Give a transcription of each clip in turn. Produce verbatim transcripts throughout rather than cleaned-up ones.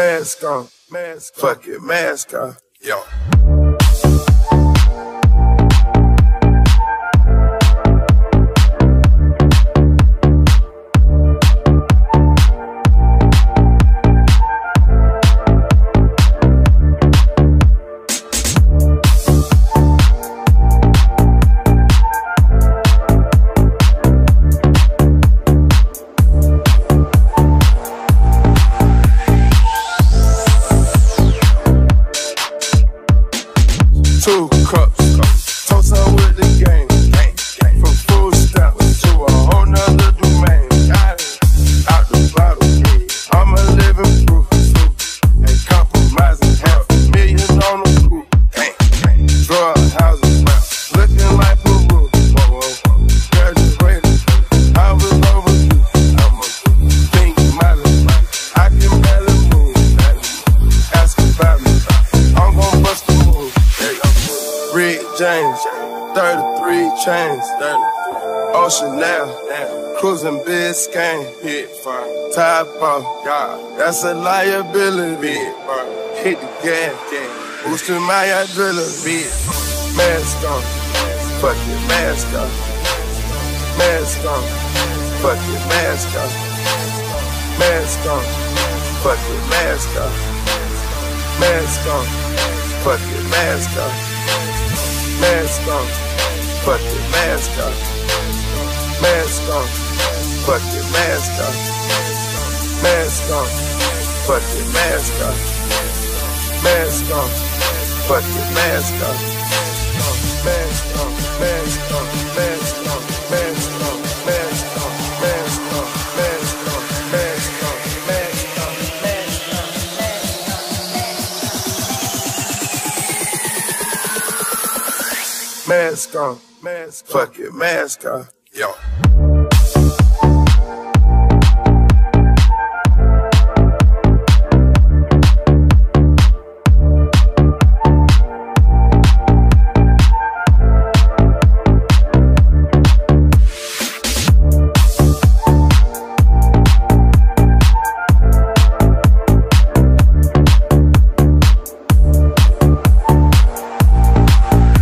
Mask on, mask on. Fuck it, mask on. Yo. Two cups, toast up with the game. From food stamps to a whole nother domain. Out the bottle, I'm a living proof. Ain't compromising, half a million on the coupe. Drug houses, looking like Peru. Graduated, I was overdue. I'm a pink model, I can barely move. Ask about me, I'm gon' bust the move. Rick James, thirty-three chains, Ocean now, cruising Biscayne, hit fire, top off, God, that's a liability, hit the gas, boosting my adrenaline, mask on, fuck it, mask on, mask on, fuck it, mask on, mask on, fuck it, mask on, mask on, fuck it, mask on. Mask on, fuck it, mask on. Mask on, fuck it, mask on. Mask on, fuck it, mask on. Mask on, fuck it, mask on. Mask on, mask on, mask on, mask on, mask on, mask on, mask on, mask on, mask on, mask on. Mask on, mask on, fuck it, mask on, yo.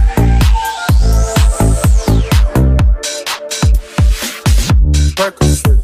Percocet.